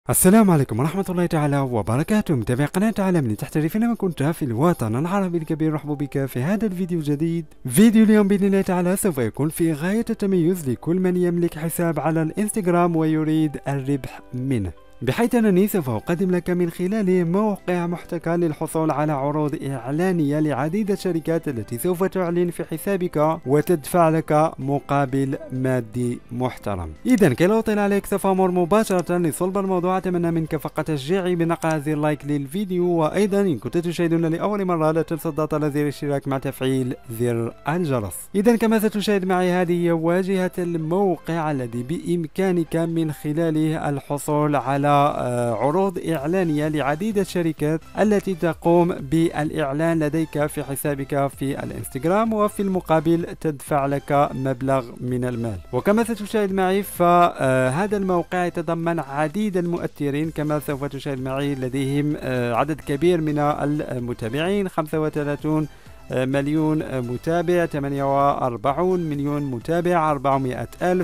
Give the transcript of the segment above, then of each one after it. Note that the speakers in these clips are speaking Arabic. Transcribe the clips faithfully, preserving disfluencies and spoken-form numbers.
السلام عليكم ورحمة الله تعالى وبركاته. متابع قناة عالم لتحترف أينما كنت في الوطن العربي الكبير، رحب بك في هذا الفيديو الجديد. فيديو اليوم بإذن الله تعالى سوف يكون في غاية التميز لكل من يملك حساب على الانستغرام ويريد الربح منه، بحيث أنني سوف أقدم لك من خلاله موقع محتكر للحصول على عروض إعلانية لعديد الشركات التي سوف تعلن في حسابك وتدفع لك مقابل مادي محترم. إذا كي لا أطيل عليك سوف أمر مباشرة لصلب الموضوع. أتمنى منك فقط تشجيعي بنقر زر لايك للفيديو، وأيضا إن كنت تشاهدنا لأول مرة لا تنسى الضغط على زر الاشتراك مع تفعيل زر الجرس. إذا كما ستشاهد معي هذه هي واجهة الموقع الذي بإمكانك من خلاله الحصول على عروض إعلانية لعديد الشركات التي تقوم بالإعلان لديك في حسابك في الانستغرام، وفي المقابل تدفع لك مبلغ من المال. وكما ستشاهد معي فهذا الموقع يتضمن عديد المؤثرين، كما سوف تشاهد معي لديهم عدد كبير من المتابعين، خمسة وثلاثون مليون متابع، ثمانية وأربعين مليون متابع، أربعمائة ألف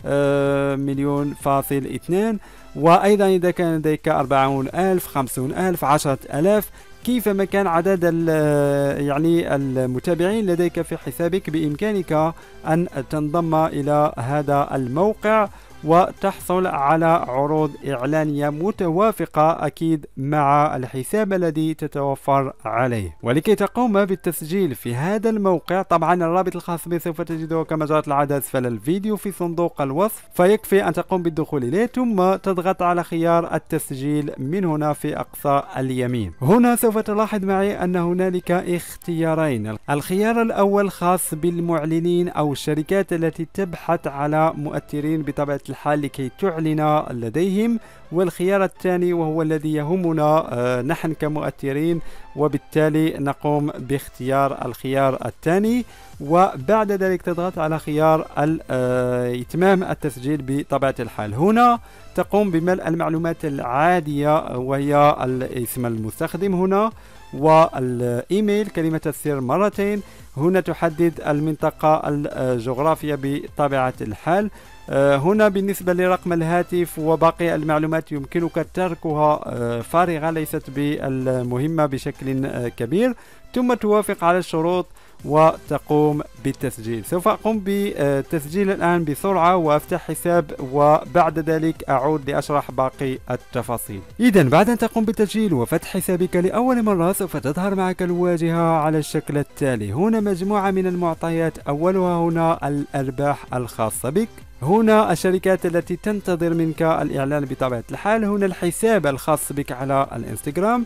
مليون فاصل اثنان، وأيضا إذا كان لديك أربعون ألف، خمسون ألف، عشرة ألاف، كيفما كان عدد يعني المتابعين لديك في حسابك بإمكانك أن تنضم إلى هذا الموقع وتحصل على عروض إعلانية متوافقة أكيد مع الحساب الذي تتوفر عليه. ولكي تقوم بالتسجيل في هذا الموقع، طبعا الرابط الخاص به سوف تجده كما جرت العادة أسفل الفيديو في صندوق الوصف، فيكفي أن تقوم بالدخول إليه ثم تضغط على خيار التسجيل من هنا في أقصى اليمين. هنا سوف تلاحظ معي أن هنالك اختيارين. الخيار الأول خاص بالمعلنين أو الشركات التي تبحث على مؤثرين بطبيعة الحال لكي تعلن لديهم، والخيار الثاني وهو الذي يهمنا آه نحن كمؤثرين، وبالتالي نقوم باختيار الخيار الثاني، وبعد ذلك تضغط على خيار آه إتمام التسجيل بطبيعة الحال. هنا تقوم بملء المعلومات العادية وهي اسم المستخدم هنا والإيميل، كلمة السر مرتين. هنا تحدد المنطقة الجغرافية بطبيعة الحال. هنا بالنسبة لرقم الهاتف وباقي المعلومات يمكنك تركها فارغة، ليست بالمهمة بشكل كبير، ثم توافق على الشروط وتقوم بالتسجيل. سوف أقوم بالتسجيل الآن بسرعة وأفتح حساب، وبعد ذلك أعود لأشرح باقي التفاصيل. إذن بعد أن تقوم بالتسجيل وفتح حسابك لأول مرة سوف تظهر معك الواجهة على الشكل التالي. هنا مجموعة من المعطيات، أولها هنا الأرباح الخاصة بك، هنا الشركات التي تنتظر منك الإعلان بطبيعة الحال، هنا الحساب الخاص بك على الانستغرام،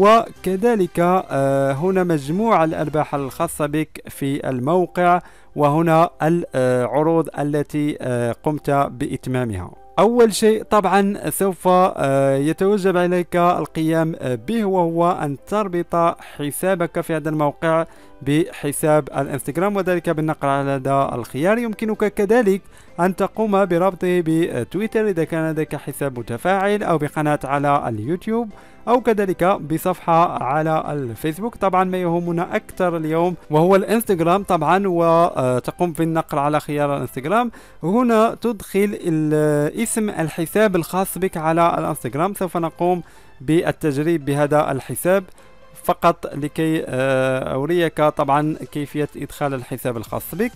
وكذلك هنا مجموع الأرباح الخاصة بك في الموقع، وهنا العروض التي قمت بإتمامها. أول شيء طبعا سوف يتوجب عليك القيام به وهو أن تربط حسابك في هذا الموقع بحساب الانستغرام، وذلك بالنقر على هذا الخيار. يمكنك كذلك أن تقوم بربطه بتويتر إذا كان لديك حساب متفاعل، أو بقناة على اليوتيوب، أو كذلك بصفحة على الفيسبوك. طبعا ما يهمنا أكثر اليوم وهو الانستغرام طبعا، وتقوم بالنقر على خيار الانستغرام. هنا تدخل اسم الحساب الخاص بك على الانستغرام. سوف نقوم بالتجريب بهذا الحساب فقط لكي أوريك طبعا كيفية إدخال الحساب الخاص بك.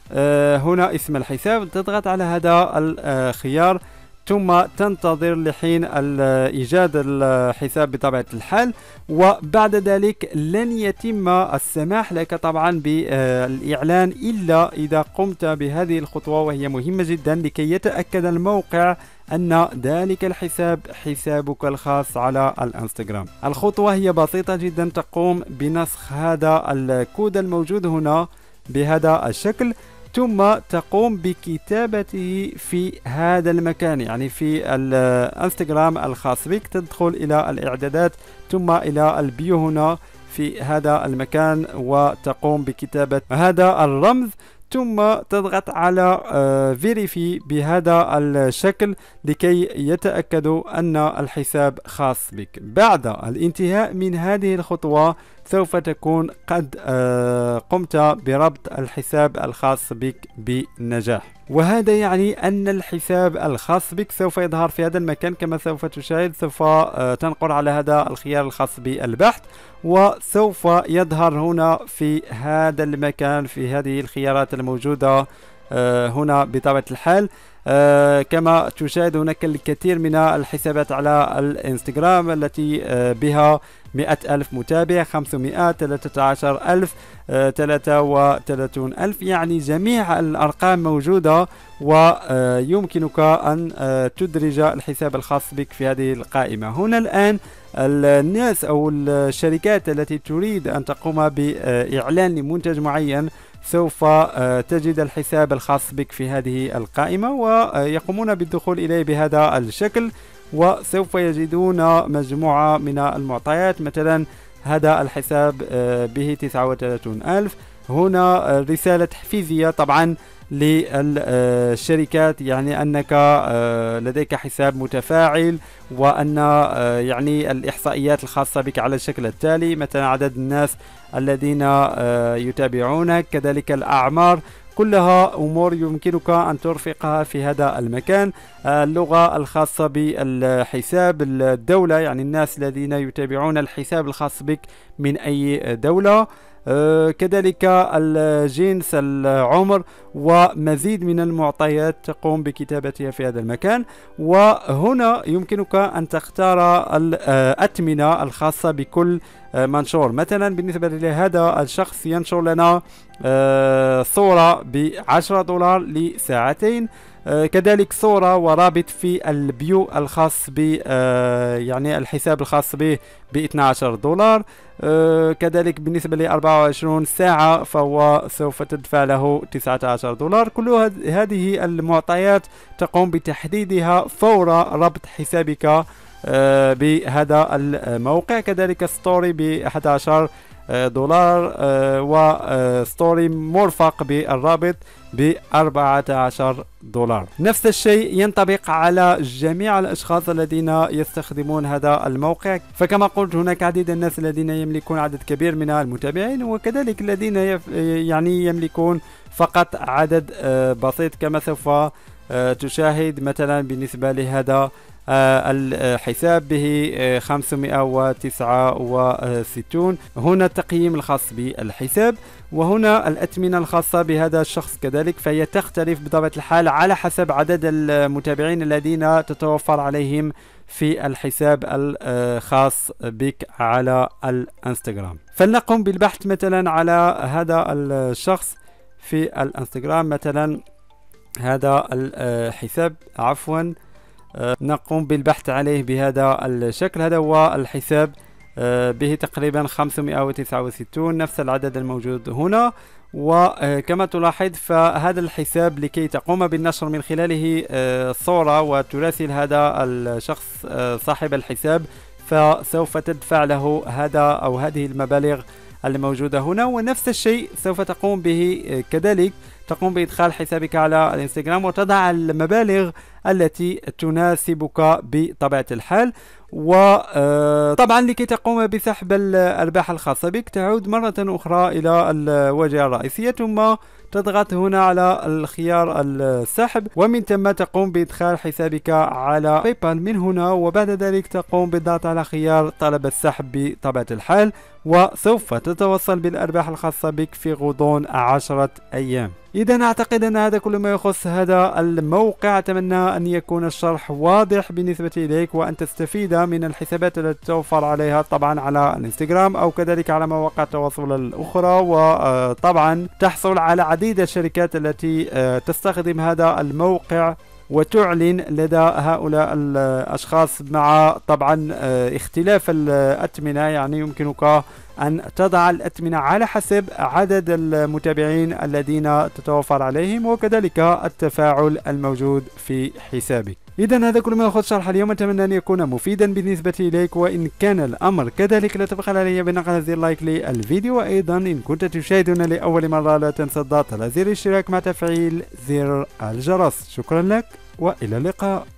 هنا اسم الحساب، تضغط على هذا الخيار ثم تنتظر لحين إيجاد الحساب بطبيعة الحال، وبعد ذلك لن يتم السماح لك طبعا بالإعلان إلا إذا قمت بهذه الخطوة، وهي مهمة جدا لكي يتأكد الموقع أن ذلك الحساب حسابك الخاص على الانستغرام. الخطوة هي بسيطة جدا، تقوم بنسخ هذا الكود الموجود هنا بهذا الشكل، ثم تقوم بكتابته في هذا المكان، يعني في الانستغرام الخاص بك. تدخل إلى الإعدادات ثم إلى البيو هنا في هذا المكان، وتقوم بكتابة هذا الرمز، ثم تضغط على فيريفي بهذا الشكل لكي يتأكدوا أن الحساب خاص بك. بعد الانتهاء من هذه الخطوة سوف تكون قد قمت بربط الحساب الخاص بك بنجاح. وهذا يعني أن الحساب الخاص بك سوف يظهر في هذا المكان كما سوف تشاهد. سوف تنقر على هذا الخيار الخاص بالبحث وسوف يظهر هنا في هذا المكان في هذه الخيارات الموجودة هنا بطبيعة الحال. آه كما تشاهد هناك الكثير من الحسابات على الانستغرام التي آه بها مئة ألف متابع، خمسمئة، ثلاثة عشر ألف، آه ثلاثة وثلاثون ألف، يعني جميع الأرقام موجودة ويمكنك أن آه تدرج الحساب الخاص بك في هذه القائمة. هنا الآن الناس أو الشركات التي تريد أن تقوم بإعلان لمنتج معين سوف تجد الحساب الخاص بك في هذه القائمة ويقومون بالدخول إليه بهذا الشكل، وسوف يجدون مجموعة من المعطيات. مثلا هذا الحساب به تسعة وثلاثون ألف. هنا رسالة تحفيزية طبعا للشركات، يعني أنك لديك حساب متفاعل، وأن يعني الإحصائيات الخاصة بك على الشكل التالي، مثلا عدد الناس الذين يتابعونك، كذلك الأعمار، كلها أمور يمكنك أن ترفقها في هذا المكان. اللغة الخاصة بالحساب، الدولة، يعني الناس الذين يتابعون الحساب الخاص بك من أي دولة، آه كذلك الجنس، العمر، ومزيد من المعطيات تقوم بكتابتها في هذا المكان. وهنا يمكنك أن تختار الأثمنة الخاصة بكل آه منشور. مثلا بالنسبة لهذا الشخص ينشر لنا آه صورة بعشرة دولار لساعتين، آه كذلك صورة ورابط في البيو الخاص ب آه يعني الحساب الخاص به ب اثني عشر دولار. آه كذلك بالنسبة ل أربعة وعشرين ساعة فهو سوف تدفع له تسعة عشر دولار. كل هذه المعطيات تقوم بتحديدها فور ربط حسابك آه بهذا الموقع. كذلك ستوري ب أحد عشر دولار، آه وستوري مرفق بالرابط ب أربعة عشر دولار. نفس الشيء ينطبق على جميع الأشخاص الذين يستخدمون هذا الموقع. فكما قلت هناك عديد الناس الذين يملكون عدد كبير من المتابعين، وكذلك الذين يف يعني يملكون فقط عدد آه بسيط كما سوف آه تشاهد. مثلا بالنسبة لهذا آه الحساب به آه خمسمئة وتسعة وستين. هنا التقييم الخاص بالحساب، وهنا الأثمنة الخاصة بهذا الشخص كذلك، فهي تختلف بطبيعة الحال على حسب عدد المتابعين الذين تتوفر عليهم في الحساب الخاص بك على الانستغرام. فلنقم بالبحث مثلا على هذا الشخص في الانستغرام، مثلا هذا الحساب عفوا نقوم بالبحث عليه بهذا الشكل. هذا هو الحساب به تقريبا خمسمئة وتسعة وستين، نفس العدد الموجود هنا. وكما تلاحظ فهذا الحساب لكي تقوم بالنشر من خلاله صورة وتراسل هذا الشخص صاحب الحساب فسوف تدفع له هذا أو هذه المبالغ الموجودة هنا. ونفس الشيء سوف تقوم به كذلك، تقوم بإدخال حسابك على الانستغرام وتضع المبالغ التي تناسبك بطبيعة الحال. وطبعا لكي تقوم بسحب الأرباح الخاصة بك تعود مرة أخرى إلى الواجهة الرئيسية، ثم تضغط هنا على الخيار السحب، ومن ثم تقوم بإدخال حسابك على باي بال من هنا، وبعد ذلك تقوم بالضغط على خيار طلب السحب بطبيعة الحال، وسوف تتوصل بالأرباح الخاصة بك في غضون عشرة أيام. إذا أعتقد أن هذا كل ما يخص هذا الموقع. أتمنى أن يكون الشرح واضح بالنسبة إليك وأن تستفيد من الحسابات التي توفر عليها طبعا على الانستغرام أو كذلك على مواقع التواصل الأخرى، وطبعا تحصل على عديد الشركات التي تستخدم هذا الموقع وتعلن لدى هؤلاء الأشخاص مع طبعا اختلاف الأثمنة. يعني يمكنك أن تضع الأثمنة على حسب عدد المتابعين الذين تتوفر عليهم وكذلك التفاعل الموجود في حسابك. إذا هذا كل ما يخص شرح اليوم، أتمنى أن يكون مفيدا بالنسبة إليك، وإن كان الأمر كذلك لا تبخل علي بنقل زر لايك للفيديو، وأيضا إن كنت تشاهدنا لأول مرة لا تنسى الضغط على زر الاشتراك مع تفعيل زر الجرس. شكرا لك وإلى اللقاء.